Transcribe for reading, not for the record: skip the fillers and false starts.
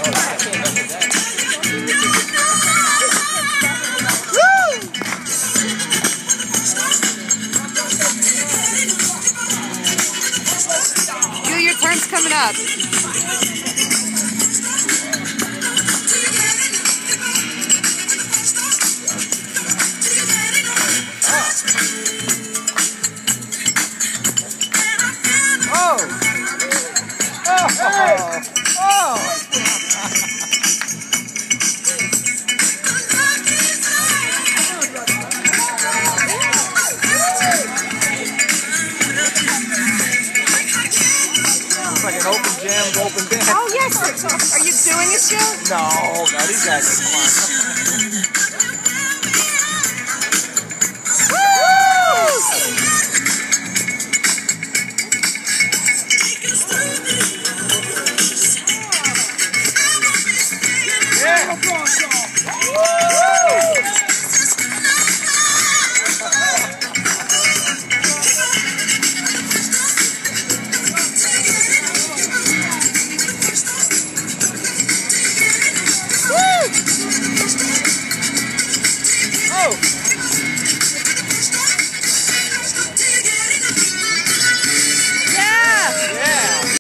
Your turn's coming up. Oh! Oh! Oh! Like an open jam, open band. Oh, yes. Are you doing it still? No, these guys are fun. Yeah. Oh!